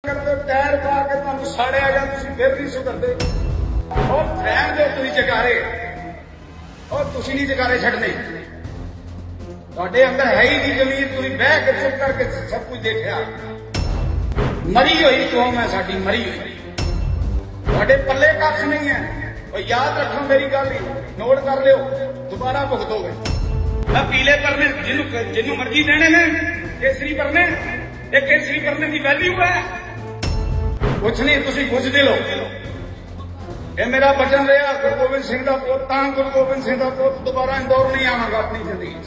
करते टायर पा के तुम साड़िया गया तुम फिर नहीं सुधरते और रहन दो तुम जगारे और तुम नहीं जगारे छड़ने तुहाडे अंदर है ही नहीं जमीर तुम बह के चुप करके सब कुछ देखा मरी हुई कौम है साडी मरी हुई तुहाडे पल्ले कख नहीं है और याद रखो मेरी गल नोट कर लियो दोबारा भुगतोगे मैं पीले परने जिन्हों मर्जी देने ने केसरी परने ये केसरी परने की वैल्यू है कुछ नहीं तुम बुझते लो ये मेरा वचन रहा गुरु गोबिंद सिंह का पुत गुरु गोबिंद सिंह का पुत दोबारा इंदौर नहीं आवागा अपनी जिंदगी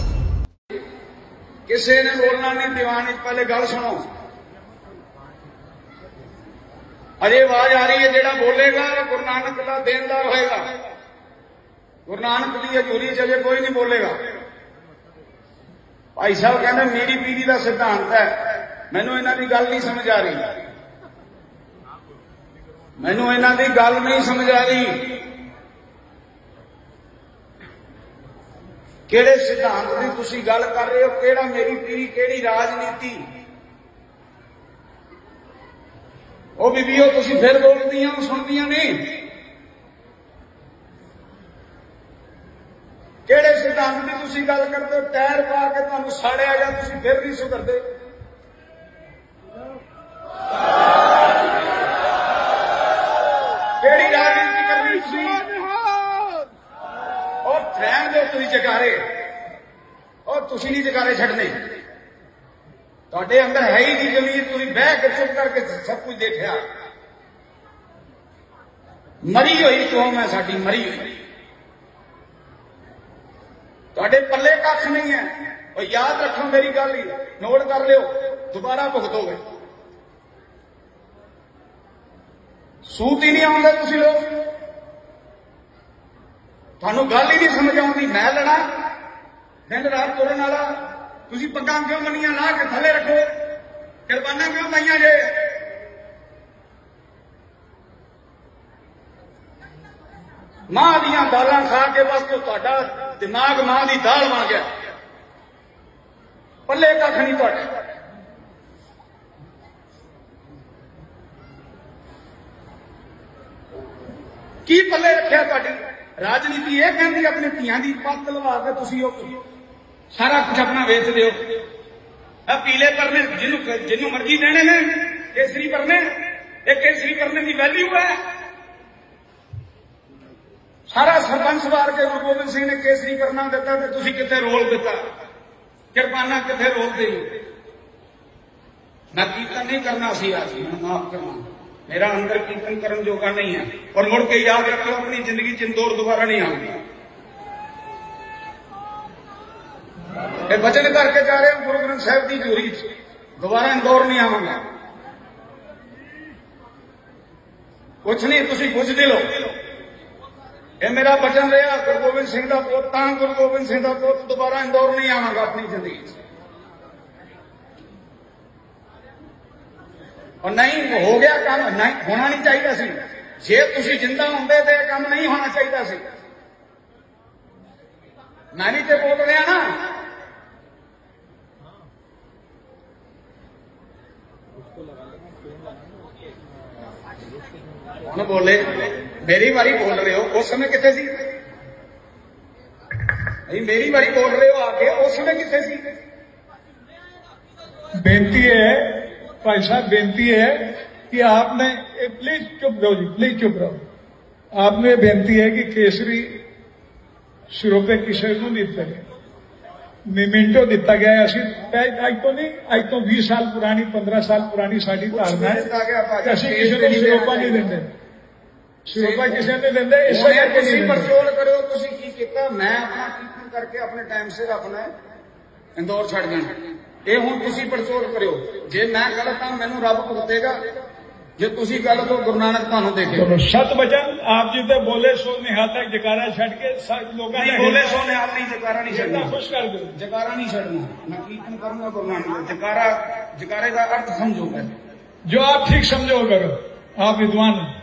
किसी ने बोलना नहीं दीवान पहले गल सुनो अजे आवाज आ रही है जेड़ा बोलेगा गुरु नानक का देनदार होएगा गुरु नानक की हजूरी च अजे कोई नहीं बोलेगा भाई साहब कहते मेरी पीढ़ी का सिद्धांत है मैनू इन्हां दी गल नहीं समझ आ रही मैनू इन्हां दी गल नहीं समझ आ रही किहड़े सिद्धांत की तुसीं गल कर रहे हो किहड़ा मेरी पीढ़ी किहड़ी राजनीति वो बीबीओ तुसीं फिर बोलदियां सुनदियां नहीं किहड़े सिद्धांत की तुसीं गल करते हो टायर पा के तुहानूं साड़िया गया तुसीं फिर नहीं सुधरते किहड़ी राजनीति करनी तुसीं और रहन दो तुसीं जगारे और तुसीं नहीं जगारे छड़ने तुहाडे अंदर है ही नहीं जमीर तुसीं बह के चुप करके सब कुछ देखा मरी हुई कौम है साडी मरी हुई तुहाडे पल्ले कख नहीं है और याद रखो मेरी गल नोट कर लियो दोबारा भुगतोगे सूत ही नहीं आउंदे तुसीं लोग तुहानूं गल ही नहीं समझ आउंदी मैं लड़ा दिन रात तुरन वाला तुसीं पग्गां क्यों बनियां ला के थले रखो कुरबाना क्यों पाइयां जे मां दियां दालां खा के बस तो तुहाडा दिमाग मां दी दाल बन गया पल्ले कख नहीं तुहाडे की पल्ले रखिया तुहाडी राजनीति यह कहती अपने धियां दी पत्त लवा के तुसीं सारा कुछ अपना वेच दिओ पीले परने जिन्हों मर्जी देने ने केसरी परने ये केसरी परने की वैल्यू है सारा सरपंच वार के गुरु गोबिंद सिंह ने केसरी परना दिता तो तुसीं कित्थे रोल दिता किरपाना कित्थे रोल दी मैं कीर्तन नहीं करना सी आज माफ करना मेरा अंदर कीर्तन करन जोगा नहीं है और मुड़ के याद रखो अपनी जिंदगी च इंदौर दोबारा नहीं आऊंगी वचन करके जा रहे हो गुरु ग्रंथ साहिब की हजूरी दोबारा इंदौर नहीं आवांगा कुछ नहीं तुसीं बुझदे लो ये मेरा वचन रहा गुरु गोबिंद सिंह का पुत गुरु गोबिंद सिंह का पुत दोबारा इंदौर नहीं आवांगा अपनी जिंदगी और नहीं हो गया काम नहीं होना नहीं चाहिए सी जे तुसीं जिंदा होंदे तो काम नहीं होना चाहिए सी मैं नहीं तो बोल रहा ना हुण बोले मेरी बारी बोल रहे हो उस समय कितने सी नहीं मेरी बारी बोल रहे हो आके उस समय कितने सी बेनती है भाई साहब बेनती है कि आपने प्लीज चुप रहो जी प्लीज चुप रहो आपने बेनती है कि केसरी सिरोपे किसी को दिता गया मिमिंटो दिता गया अज तो नहीं अज तो 20 साल पुरानी 15 साल पुरानी साड़ी धारणा है असीं किसी को सिरोपा नहीं देंगे सिरोपा किसी ने देंगे इस करके परचोल करो तुसीं की कीता मैं अपना कीर्तन करके अपने टाइम से अपना इंदौर छड़ जाना ये हुण तुसीं परचोल करो जे मैं गलत हाँ मैनूं रब भुगतेगा जे तुसीं गलत हो गुरु नानक तुहानूं देखेगा सत वचन आप जी तो बोले सो निहाल तक जकारा छड़ के लोगों ने बोले सो निहाल नहीं जकारा नहीं छड़ना खुश कर दो जकारा नहीं छड़ना मैं कीर्तन करूंगा गुरु नानक जकारा जकारे का अर्थ समझो जो आप ठीक समझो करो आप विद्वान